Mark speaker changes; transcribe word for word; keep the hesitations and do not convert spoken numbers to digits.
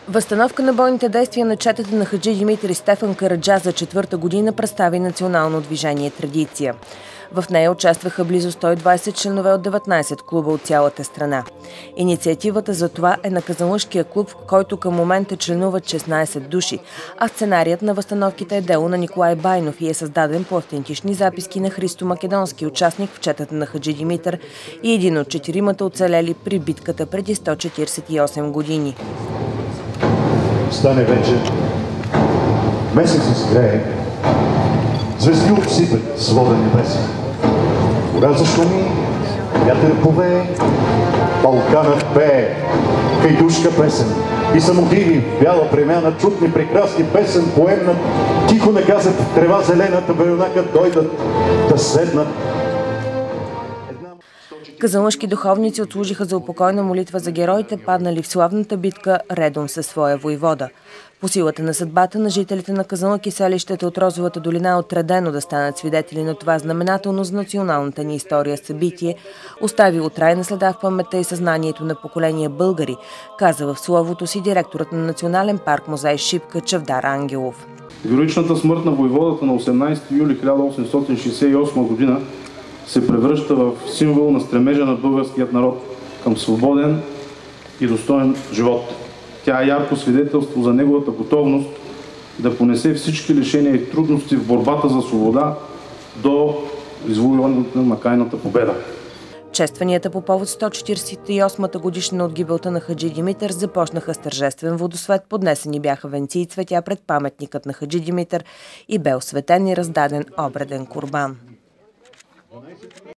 Speaker 1: Възстановка на бойните действия на четата на хаджи Димитър и Стефан Караджа за четвърта година представи национално движение «Традиция». В нея участваха близо сто и двадесет членове от деветнадесет клуба от цялата страна. Инициативата за това е на Казанлъшкия клуб, в който към момента членуват шестнадесет души, а сценарият на възстановките е дело на Николай Байнов и е създаден по автентични записки на Христо Македонски, участник в четата на хаджи Димитър и един от четиримата оцелели при битката преди сто четиридесет и осем години.
Speaker 2: Стане вече, месецът сгрее, звезди обсипат свода небеса. Гора зашуми, вятър повее, Балканът пее, хайдушка песен. И самодиви, бяла премяна, чутни прекрасни песен, поемнат, тихо наказат в трева зелената, веронакът дойдат да седнат.
Speaker 1: Казанлъшки духовници отслужиха за упокойна молитва за героите, паднали в славната битка редом със своя войвода. По силата на съдбата на жителите на Казанлък и селищата от Розовата долина е отредено да станат свидетели на това знаменателно за националната ни история събитие, оставило трайна следа в паметта и съзнанието на поколения българи, каза в словото си директорът на Национален парк музей Шипка Чавдар Ангелов.
Speaker 3: Героичната смърт на войводата на осемнадесети юли хиляда осемстотин шейсет и осма година се превръща в символ на стремежа на българският народ към свободен и достоен живот. Тя е ярко свидетелство за неговата готовност да понесе всички лишения и трудности в борбата за свобода до извоюването на крайната победа.
Speaker 1: Честванията по повод сто четиридесет и осмата годишнина от гибелта на хаджи Димитър започнаха с тържествен водосвет, поднесени бяха венци и цветя пред паметникът на хаджи Димитър и бе осветен и раздаден обреден курбан.